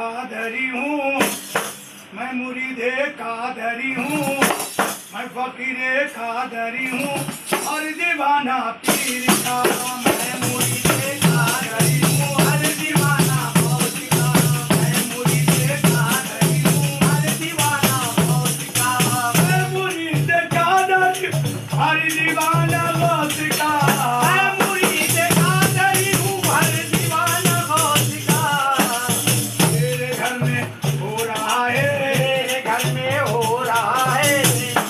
कादरी हूँ, मैं मुरीदे कादरी हूँ, मैं फकीरे कादरी हूँ, हर दीवाना पीर का। मैं मुरीदे कादरी हूँ, हर दीवाना मौत का। मैं मुरीदे कादरी हूँ, हर दीवाना मौत का। मैं मुरीदे कादरी हर दीवाना मौत का। मैं मुरीदे कादरी हूँ, हर दीवाना मौत का। मेरे घर में हो रहा है, मेरे घर में हो रहा है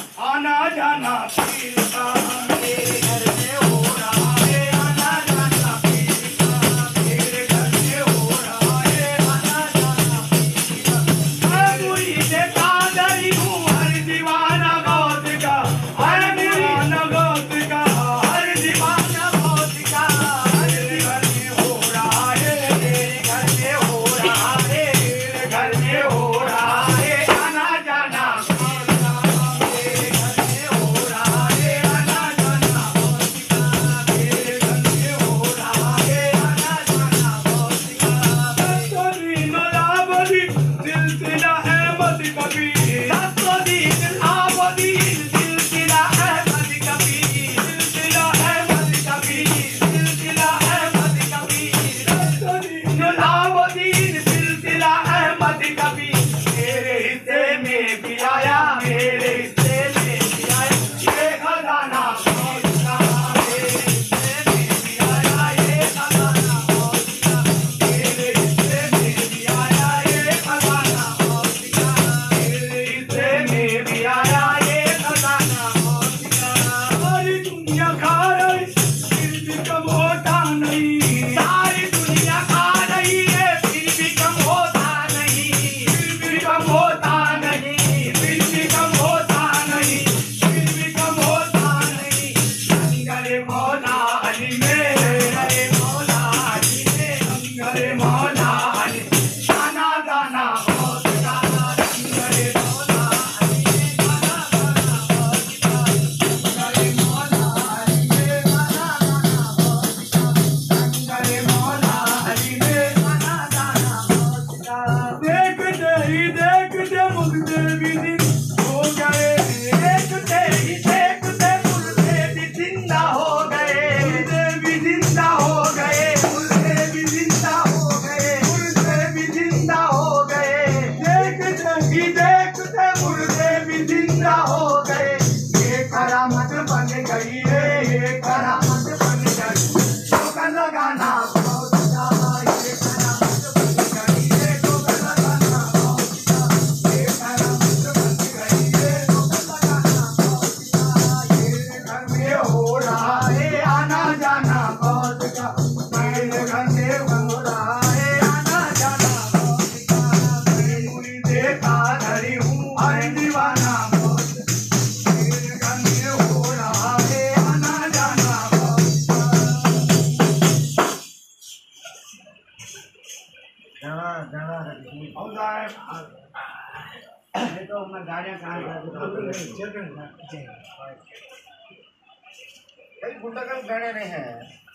आना जाना पीर का। मेरे घर में हो रहा है आना जाना पीर का। मेरे घर में हो रहा है आना जाना पीर का। मैं मुरीदे कादरी हूँ, हर दीवाना मौत का। हर दीवाना मौत का, हर दीवाना मौत का। मेरे घर में हो रहा है, मेरे घर में हो रहा है, मेरे घर में हो रहा है आना जाना मौत का। मेरे घर में हो रहा है आना जाना मौत का। मेरे घर में हो रहा है आना जाना मौत का। सत्तोदीन आबदी सिलसिला अहमद कबीर। सत्तोदीन आबदी सिलसिला अहमद कबीर। सिलसिला अहमद कबीर। सिलसिला अहमद कबीर। सत्तोदीन आबदी सिलसिला अहमद कबीर। मेरे हिस्से में भी आया, मेरे हिस्से में भी आया ये खजाना मौत का। मेरे हिस्से में भी आया ये खजाना मौत का। मेरे हिस्से में भी आया ये खजाना मौत का। मेरे हिस्से में भी आया ये खजाना मौत का। सारी दुनिया खा रही फिर भी कम होता नहीं। सारी दुनिया खा रही है फिर भी कम होता नहीं। फिर भी कम होता नहीं। फिर भी कम होता नहीं। फिर भी कम होता नहीं। लंगरे मौला अली में, लंगरे मौला अली में, लंगरे मौला अली गाना गाना मौत का। लंगरे मौला अली में गाना गाना मौत का। लंगरे मौला अली में गाना गाना मौत का। लंगरे मौला अली में गाना गाना मौत का। देखते ही देखते मुर्दे भी दिन हो गए। देखते ही देखते मुर्दे भी जिंदा हो गए। मुर्दे भी जिंदा हो गए। मुर्दे भी जिंदा हो गए। मुर्दे भी जिंदा हो गए। देखते ही देखते मुर्दे भी जिंदा हो गए। ये करामत बन गई है, ये करामत बन गई। ठोकर लगाना मौत का। ये करामत बन गई है, ठोकर लगाना मौत का। ये करामत बन गई है, ठोकर लगाना मौत का। ये घर में हो रहा है आना जाना मौत का। मेरे घर में हो रहा है आना जाना मौत का। मैं मुरीदे कादरी हूँ, हर दीवाना मौत का। मेरे घर में हो रहा है आना जाना मौत का। और साहब, ये तो मैं गाड़ियाँ कहाँ भाई गुंडा का गाने नहीं है।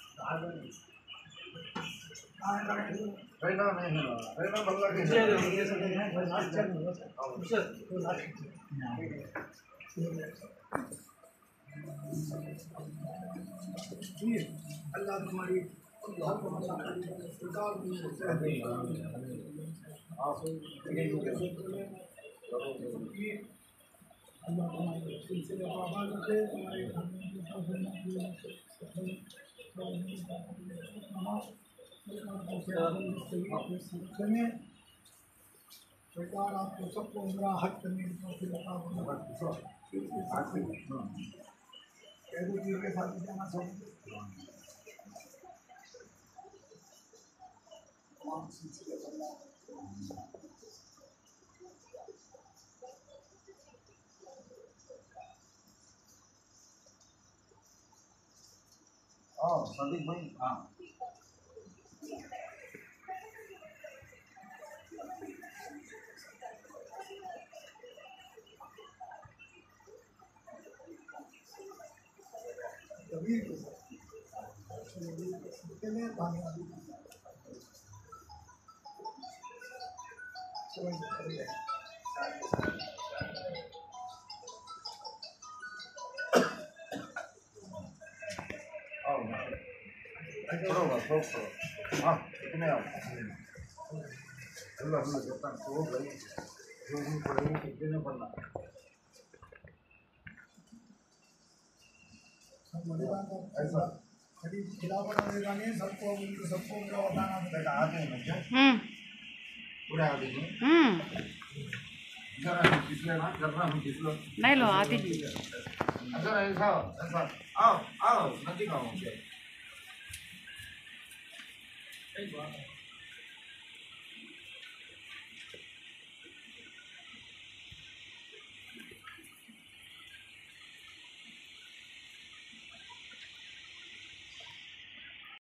भाई ना नहीं है। भाई ना बंगला के अल्लाह तुम्हारी सिलसिले को आबाद रखे। हमारे घर में सरकार आपको सबको उम्रा हज करने की तौफीक अता फरमाए। कैदू पीर के साथ भी जाना चाहिए। तमाम सिलसिले संदीप भाई। हाँ कबीर के साथ आओ थोड़ा बस थोड़ा हाँ कितने आओ अल्लाह अल्लाह जब तक सो गई जो भी पढ़ेंगे कितने पढ़ना ऐसा खिलाफ नहीं सबको सबको बताना बेटा आते हैं बच्चे पूरे आते हैं जरा हम पिछले ना करना हम पिछले नहीं लो आती ही अगर ऐसा ऐसा आओ आओ नदी का हो